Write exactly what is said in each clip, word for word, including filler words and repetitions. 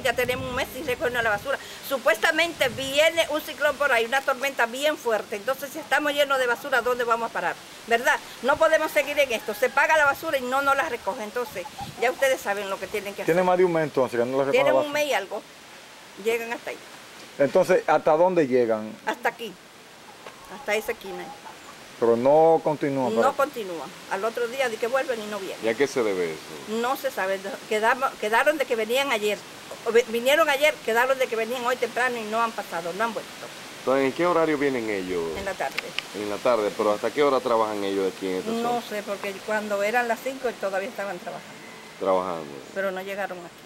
ya tenemos un mes sin recoger la basura. Supuestamente viene un ciclón por ahí, una tormenta bien fuerte. Entonces, si estamos llenos de basura, ¿dónde vamos a parar? ¿Verdad? No podemos seguir en esto. Se paga la basura y no nos la recoge. Entonces, ya ustedes saben lo que tienen que hacer. Tiene más de un mes entonces que no la recogen. Tienen un mes y algo. Llegan hasta ahí. Entonces, ¿hasta dónde llegan? Hasta aquí. Hasta esa esquina. Pero no continúan. No para... continúan. Al otro día de que vuelven y no vienen. ¿Y a qué se debe eso? No se sabe. Quedamos, quedaron de que venían ayer. Vinieron ayer, quedaron de que venían hoy temprano y no han pasado, no han vuelto. Entonces, ¿en qué horario vienen ellos? En la tarde. En la tarde, pero ¿hasta qué hora trabajan ellos aquí en esta zona? No sé, porque cuando eran las cinco todavía estaban trabajando. Trabajando. Pero no llegaron aquí.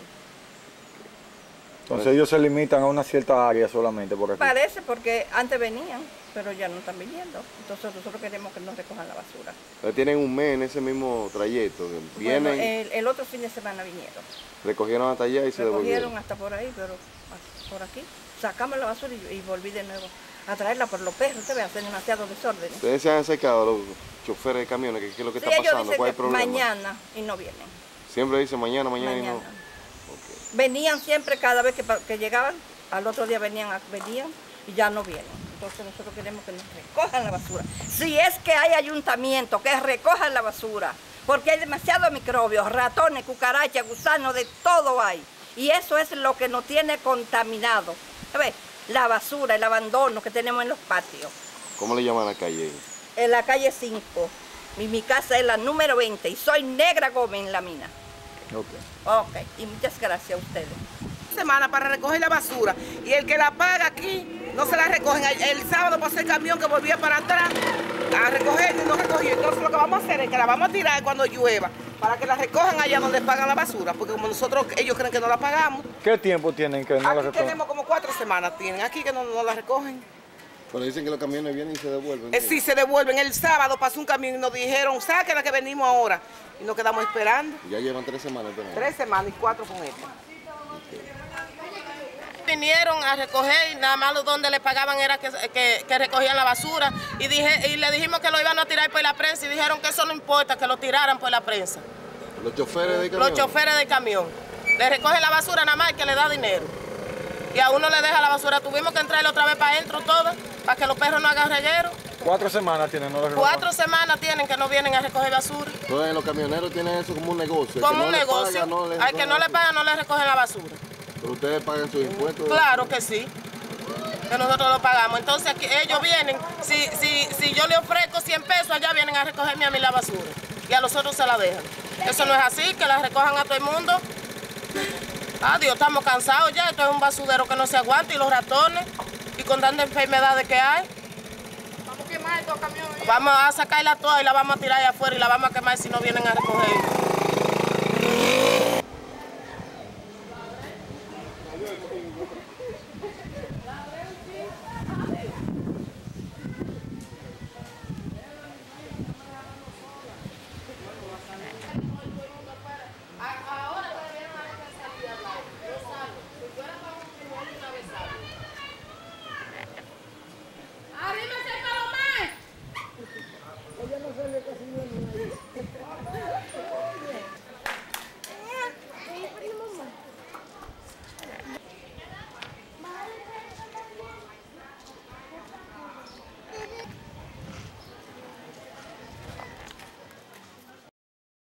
Entonces ellos se limitan a una cierta área solamente por aquí. Parece, porque antes venían, pero ya no están viniendo. Entonces nosotros queremos que nos recojan la basura. Entonces, tienen un mes en ese mismo trayecto. Vienen, Bueno, el, el otro fin de semana vinieron. recogieron hasta allá y se Recogieron devolvieron. hasta por ahí, pero por aquí. Sacamos la basura y, y volví de nuevo a traerla por los perros. Usted ve, hacen demasiado desorden. Ustedes se han acercado a los choferes de camiones, ¿qué, qué es lo que Sí, está ellos pasando? dicen ¿Cuál es el que problema? mañana y no vienen. Siempre dicen mañana, mañana, Mañana. y no. Okay. Venían siempre, cada vez que, que llegaban, al otro día venían, venían y ya no vienen. Entonces nosotros queremos que nos recojan la basura. Si es que hay ayuntamiento, que recojan la basura, porque hay demasiados microbios, ratones, cucarachas, gusanos, de todo hay. Y eso es lo que nos tiene contaminado. ¿Sabes? La basura, el abandono que tenemos en los patios. ¿Cómo le llaman a la calle? En la calle cinco. Y mi casa es la número veinte y soy Negra Gómez en la mina. Ok. Ok, y muchas gracias a ustedes. Semana para recoger la basura y el que la paga aquí no se la recogen. El sábado pasó el camión que volvía para atrás a recoger y no recogió. Entonces lo que vamos a hacer es que la vamos a tirar cuando llueva para que la recojan allá donde pagan la basura, porque como nosotros, ellos creen que no la pagamos. ¿Qué tiempo tienen que no la Aquí recogen? tenemos como cuatro semanas, tienen aquí que no, no la recogen. Pero dicen que los camiones vienen y se devuelven. Eh, sí, se devuelven. El sábado pasó un camión y nos dijeron, saquen la que venimos ahora. Y nos quedamos esperando. Ya llevan tres semanas. ¿no? Tres semanas y cuatro con esta. Vinieron a recoger y nada más lo donde le pagaban era que, que, que recogían la basura y, dije, y le dijimos que lo iban a tirar por la prensa y dijeron que eso no importa, que lo tiraran por la prensa. Los choferes de camión. Los choferes de camión. Le recogen la basura nada más y que le da dinero. Y a uno le deja la basura. Tuvimos que entrarle otra vez para adentro todo, para que los perros no hagan reguero. Cuatro semanas tienen, no la recogen. Cuatro semanas tienen que no vienen a recoger basura. Entonces los camioneros tienen eso como un negocio. Como no un le negocio. paga, no le Al que no le pagan no le recogen la basura. Pero ustedes pagan sus impuestos. Claro que sí, que nosotros lo pagamos. Entonces aquí ellos vienen, si, si, si yo le ofrezco cien pesos, allá vienen a recogerme a mí la basura. Y a los otros se la dejan. Eso no es así, que la recojan a todo el mundo. Adiós, estamos cansados ya, esto es un basurero que no se aguanta y los ratones, y con tantas enfermedades que hay. Vamos a quemar estos camiones. Vamos a sacarla toda y la vamos a tirar allá afuera y la vamos a quemar si no vienen a recoger.